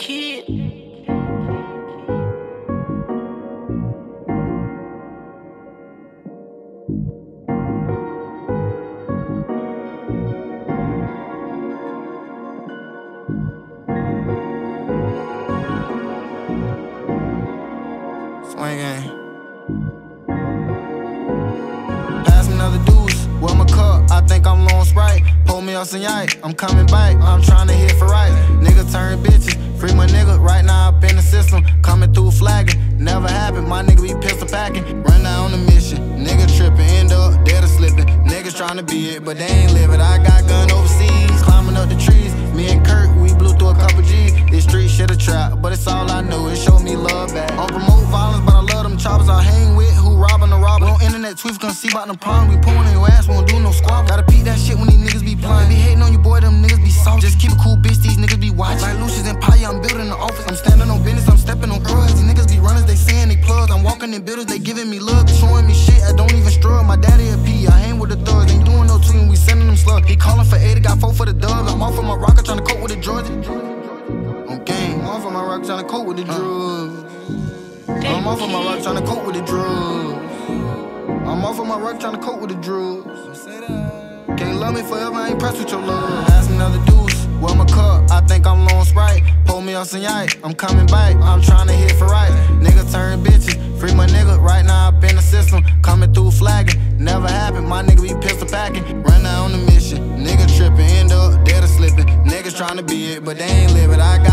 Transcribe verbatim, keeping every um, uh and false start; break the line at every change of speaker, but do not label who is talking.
kid.
Swing game. Pass me another deuce, well my cup, I think I'm long Sprite. Pull me up some yike, I'm coming back, I'm trying to hit for right. Nigga turn bitches, free my nigga, right now up in the system. Coming through flagging, never happened, my nigga be pistol packing. Run down on the mission, nigga tripping, end up dead or slipping. Niggas trying to be it, but they ain't live it. I got gun overseas, climbing up the trees. Me and Kurt, we blew through a couple G's. This street shit a trap, but it's all I know, it showed me love back. On promote violence, but I love them choppers I hang with, who robbing the robber. On internet tweets, gonna see about them problems. We pulling in your ass, we don't do no squabble. Gotta peep that shit when these niggas be playing. Be hating on you, boy, them niggas be soft. Just keep it cool, bitch, these niggas be watching. Like Lucius and Paya, I'm building the office. I'm standing on business, I'm stepping on drugs. These niggas be runners, they saying they plugs. I'm walking in buildings, they giving me love. Showing me shit, I don't even struggle. My daddy a P, I hang with the thugs. Ain't doing no tweeting, we sending them slugs. He calling for eight, got four for the dubs. I'm off of my rocker, trying to cope with the drugs. On game, I'm off of my rock, trying to cope with the drugs. I'm off of my rock, trying to cope with the drugs. I'm off of my rock, trying to cope with the drugs. Can't love me forever, I ain't pressed with your love. Pass me another deuce, well my cup, I think I'm long Sprite. Pull me up some yike, I'm coming back, I'm trying to hit for right. Nigga turn bitches, free my nigga, right now up in the system. Coming through flagging, never happened, my nigga be pistol packing. Run down on the mission, nigga tripping, end up dead or slipping. Niggas trying to be it, but they ain't live it. I got